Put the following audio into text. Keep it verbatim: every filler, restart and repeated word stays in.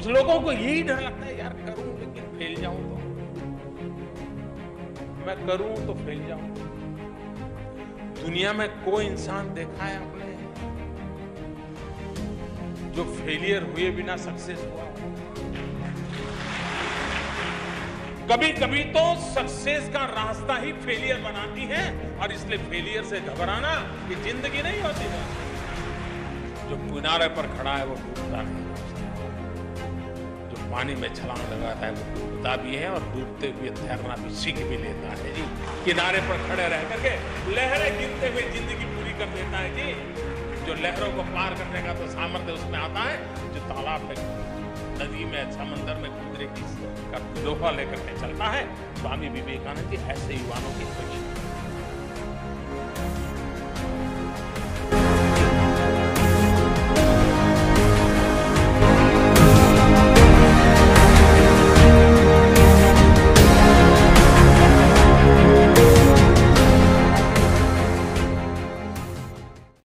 लोगों को यही डर लगता है, यार करूं लेकिन फेल जाऊं तो, मैं करूं तो फेल जाऊं। दुनिया में कोई इंसान देखा है आपने जो फेलियर हुए बिना सक्सेस हुआ? कभी कभी तो सक्सेस का रास्ता ही फेलियर बनाती है, और इसलिए फेलियर से घबराना ये जिंदगी नहीं होती है। जो किनारे पर खड़ा है वो डूबता नहीं, जो पानी में छलांग लगाता है वो डूबता भी है, और डूबते हुए तैरना भी सीख भी लेता है जी। किनारे पर खड़े रह करके लहरें गिनते हुए जिंदगी पूरी कर देता है जी। जो लहरों को पार करने का तो सामर्थ्य उसमें आता है, जो तालाब में, नदी में, समंदर में कूदने की का लोहा लेकर के चलता है। स्वामी विवेकानंद जी ऐसे युवाओं की परीक्षा